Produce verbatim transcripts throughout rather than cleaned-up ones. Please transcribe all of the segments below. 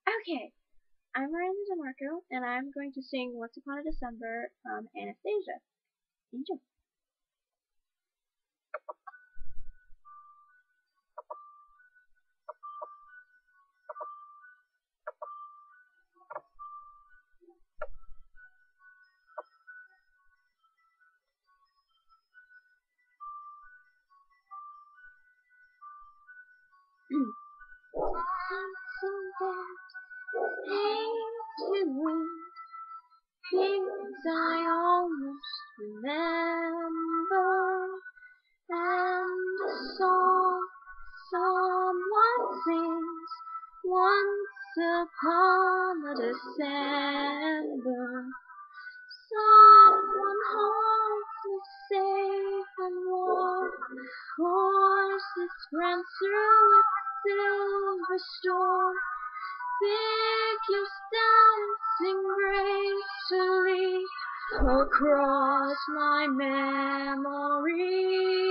Okay, I'm Miranda DeMarco, and I'm going to sing Once Upon a December from Anastacia. Enjoy. Things I almost remember, and a song someone sings once upon a December. Someone holds me safe and warm, horses run through a silver storm, figures dancing gracefully across my memory.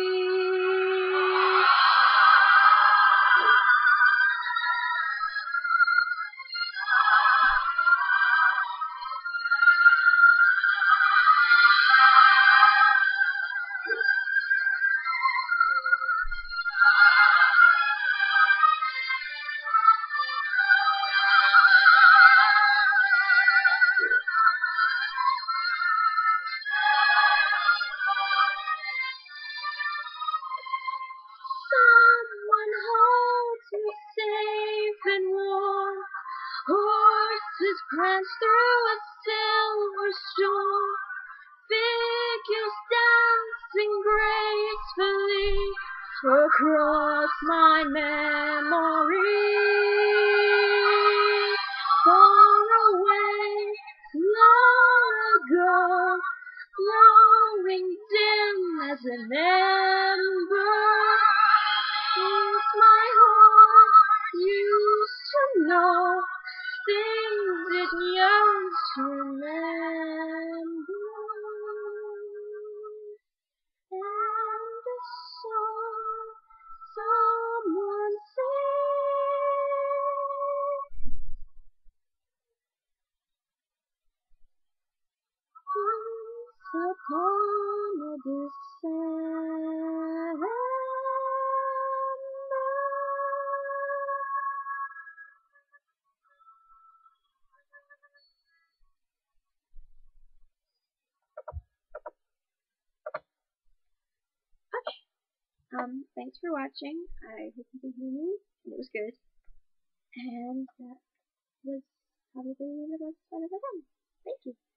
Someone holds me safe and warm, horses prance through a silver storm, figures dancing gracefully across my memory. Far away, long ago, glowing dim as an ember, things my heart used to know, things it yearns to remember. And a song someone sings once upon a December. Um, thanks for watching. I hope you can hear me. It was good. And that was probably the best I've ever done. Thank you.